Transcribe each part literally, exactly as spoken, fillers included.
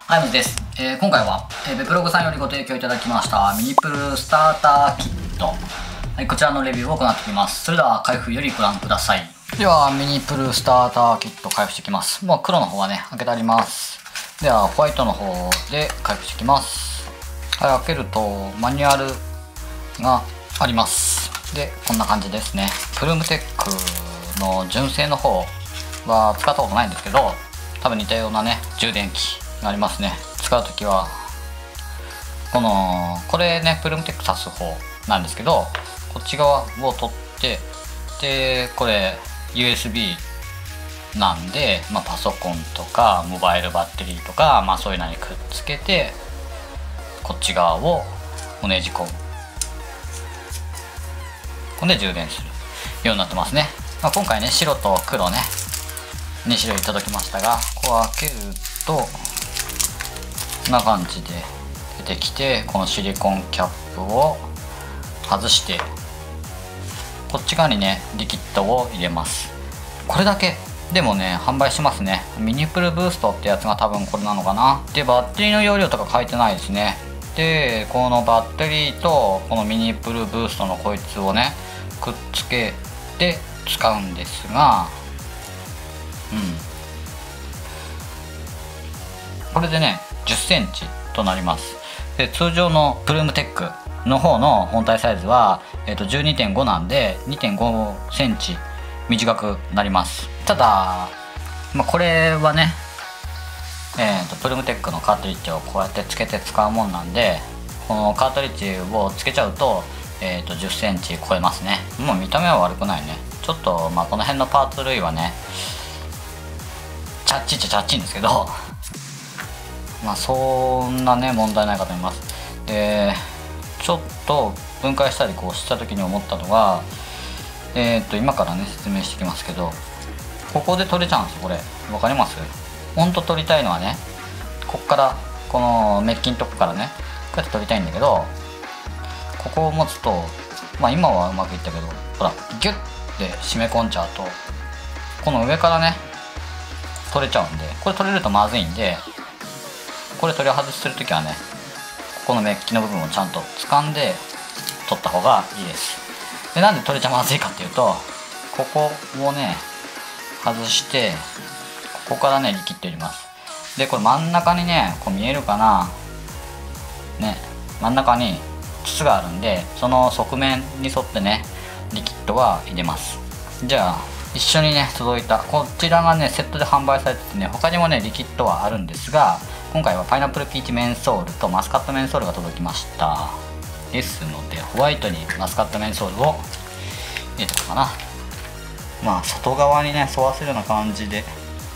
はい、むずです。えー、今回は、えー、ベプログさんよりご提供いただきましたミニプルスターターキット、はい、こちらのレビューを行っていきます。それでは開封よりご覧ください。ではミニプルスターターキット開封していきます。もう黒の方はね開けてあります。ではホワイトの方で開封していきます。はい、開けるとマニュアルがあります。でこんな感じですね。プルームテックの純正の方は使ったことないんですけど、多分似たようなね充電器がありますね。使う時はこのこれねプルームテック挿す方なんですけど、こっち側を取ってでこれ ユーエスビー なんで、まあ、パソコンとかモバイルバッテリーとか、まあ、そういうのにくっつけてこっち側をねじ込む、これで充電するようになってますね。まあ、今回ね白と黒ねに種類届きましたが、こう開けるとこんな感じで出てきて、このシリコンキャップを外してこっち側にねリキッドを入れます。これだけでもね販売しますね。ミニプルブーストってやつが多分これなのかな。でバッテリーの容量とか書いてないですね。でこのバッテリーとこのミニプルブーストのこいつをねくっつけて使うんですが、うんこれでねじゅっセンチとなります。で通常のプルームテックの方の本体サイズは、えー、と じゅうにてんご なんで にてんごセンチ短くなります。ただ、まあ、これはね、えー、とプルームテックのカートリッジをこうやってつけて使うもんなんで、このカートリッジをつけちゃうと,、えー、とじゅっセンチ超えますね。もう見た目は悪くないね。ちょっと、まあ、この辺のパーツ類はねチャッチっちゃチャッチんですけどまあそんなね問題ないかと思います。でちょっと分解したりこうした時に思ったのが、えー、っと今からね説明していきますけど、ここで取れちゃうんですよ。これ分かります？ほんと取りたいのはねこっからこのメッキのとこからねこうやって取りたいんだけど、ここを持つとまあ今はうまくいったけど、ほらギュッて締め込んじゃうとこの上からね取れちゃうんで、これ取れるとまずいんで、これ取り外しするときはねここのメッキの部分をちゃんと掴んで取った方がいいです。でなんで取れちゃまずいかっていうと、ここをね外してここからねリキッド入れます。でこれ真ん中にねこう見えるかなね、真ん中に筒があるんで、その側面に沿ってねリキッドは入れます。じゃあ一緒にね届いたこちらがねセットで販売されててね、他にもねリキッドはあるんですが、今回はパイナップルピーチメンソールとマスカットメンソールが届きました。ですのでホワイトにマスカットメンソールを入れておくかな。まあ外側にね沿わせるような感じで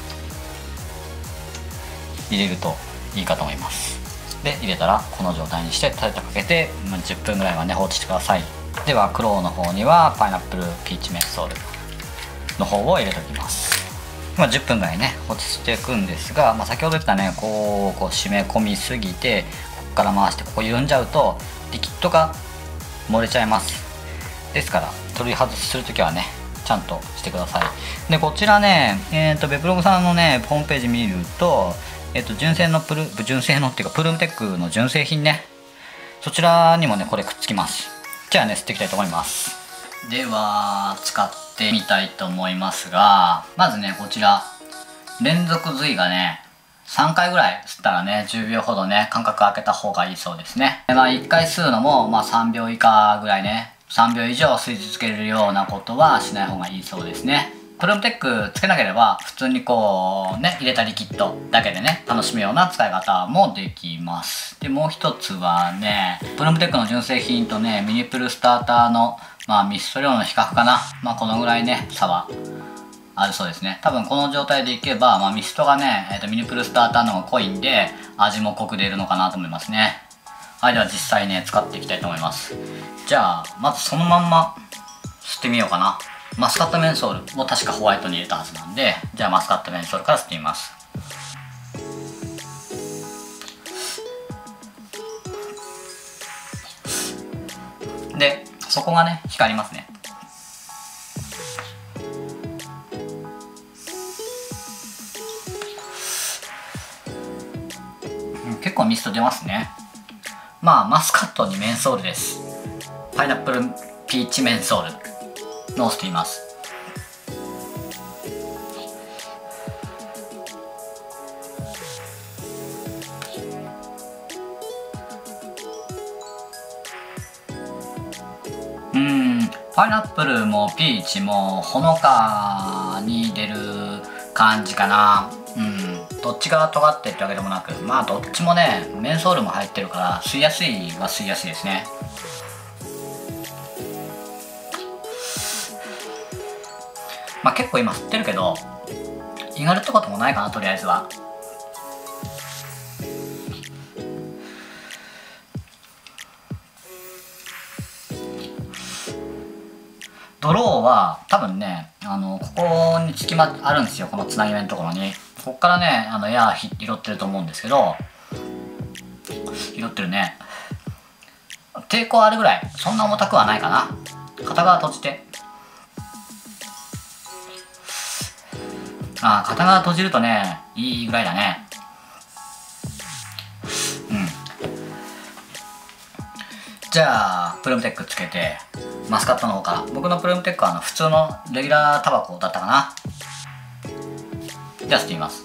入れるといいかと思います。で入れたらこの状態にしてタレとかけて、まあ、じゅっぷんぐらいはね放置してください。では黒の方にはパイナップルピーチメンソールの方を入れておきます。まあ、じゅっぷんぐらいね放置していくんですが、まあ、先ほど言ったねこうこう締め込みすぎてここから回してここ緩んじゃうとリキッドが漏れちゃいます。ですから取り外しするときはねちゃんとしてください。でこちらね、えー、とベプログさんのねホームページ見ると、えー、と純正のプル純正のっていうかプルームテックの純正品ね、そちらにもねこれくっつきます。じゃあね吸っていきたいと思います。では使ってみたいと思いますが、まずねこちら連続髄がねさんかいぐらい吸ったらねじゅうびょうほどね間隔空けた方がいいそうですね。でまあいっかい吸うのもまあさんびょう以下ぐらいね、さんびょう以上吸い続けるようなことはしない方がいいそうですね。プルームテックつけなければ普通にこうね入れたリキッドだけでね楽しむような使い方もできます。でもう一つはねプルームテックの純正品とねミニプルスターターのまあミスト量の比較かな、まあこのぐらいね差はあるそうですね。多分この状態でいけば、まあ、ミストがね、えー、とミニプルスターターの方が濃いんで味も濃く出るのかなと思いますね。はい、では実際ね使っていきたいと思います。じゃあまずそのまんま吸ってみようかな。マスカットメンソールを確かホワイトに入れたはずなんで、じゃあマスカットメンソールから吸ってみます。でそこがね光りますね。 結構ミスト出ますね。まあマスカットにメンソールです。パイナップルピーチメンソールノースと言います。うーん、パイナップルもピーチもほのかに出る感じかな。うん、どっちが尖ってってわけでもなく、まあどっちもねメンソールも入ってるから吸いやすいは吸いやすいですね。まあ結構今吸ってるけど意外ってこともないかな、とりあえずは。ドローは多分ね、あのここにつきまあるんですよ、このつなぎ目のところに。ここからねあのエアー拾ってると思うんですけど、拾ってるね。抵抗あるぐらい、そんな重たくはないかな。片側閉じて、ああ片側閉じるとねいいぐらいだね。うん、じゃあプルームテックつけてマスカットの方から。僕のプルームテックはあの普通のレギュラータバコだったかな。じゃあ吸ってみます。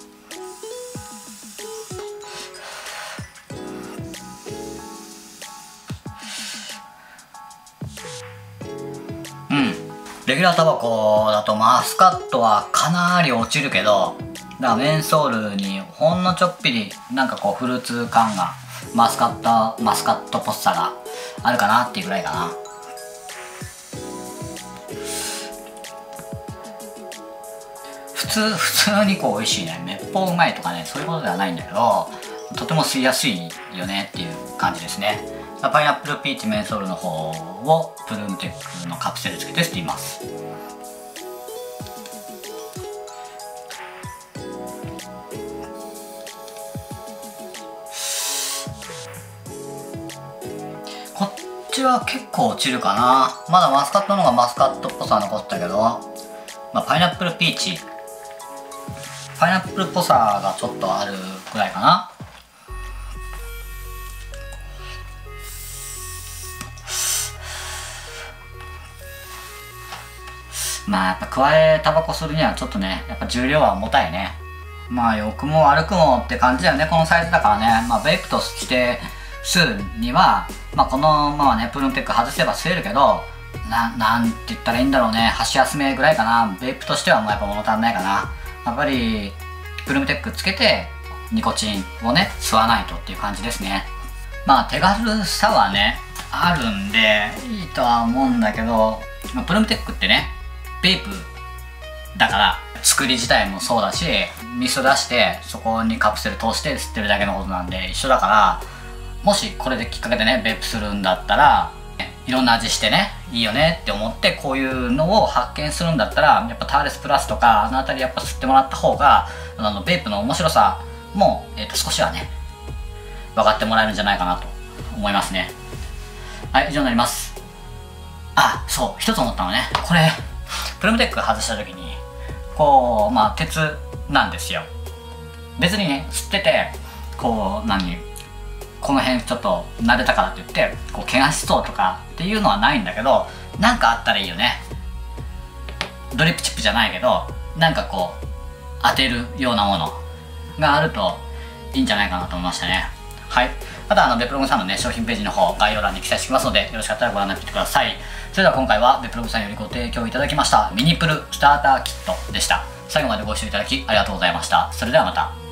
うん、レギュラータバコだとマスカットはかなり落ちるけど、だからメンソールにほんのちょっぴりなんかこうフルーツ感が、マスカットマスカットっぽさがあるかなっていうぐらいかな。普通普通にこう美味しいね、めっぽううまいとかねそういうことではないんだけど、とても吸いやすいよねっていう感じですね。パイナップルピーチメンソールの方をプルームテックのカプセルつけて吸っています。こっちは結構落ちるかな。まだマスカットの方がマスカットっぽさは残ったけど、まあ、パイナップルピーチパイナップルっぽさがちょっとあるくらいかな。まあやっぱ加えタバコするにはちょっとねやっぱ重量は重たいね。まあ良くも悪くもって感じだよね、このサイズだからね。まあベイプとして吸うには、まあ、このままねプルームテック外せば吸えるけど、ななんて言ったらいいんだろうね、箸休めぐらいかな。ベイプとしてはもうやっぱ物足んないかな。やっぱりプルームテックつけてニコチンをね吸わないとっていう感じですね。まあ手軽さはねあるんでいいとは思うんだけど、プルームテックってねベイプだから作り自体もそうだし、ミスト出してそこにカプセル通して吸ってるだけのことなんで一緒だから、もしこれできっかけでねベイプするんだったらいろんな味してねいいよねって思ってこういうのを発見するんだったら、やっぱターレスプラスとかあの辺りやっぱ吸ってもらった方があのベイプの面白さも、えー、と少しはね分かってもらえるんじゃないかなと思いますね。はい、以上になります。あ、そう一つ思ったのね、これプルームテック外した時にこうまあ鉄なんですよ。別にね吸っててこう何この辺ちょっと撫でたからって言ってこう怪我しそうとかっていうのはないんだけど、なんかあったらいいよね。ドリップチップじゃないけどなんかこう当てるようなものがあるといいんじゃないかなと思いましたね。はい、またあのベプログさんのね商品ページの方概要欄に記載しておきますので、よろしかったらご覧になってみてください。それでは今回はベプログさんよりご提供いただきましたミニプルスターターキットでした。最後までご視聴いただきありがとうございました。それではまた。